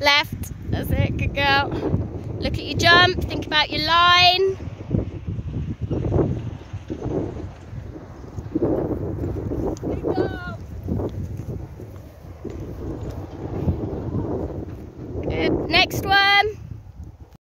Left. That's it. Good girl. Look at your jump. Think about your line. Good girl. Good. Next one.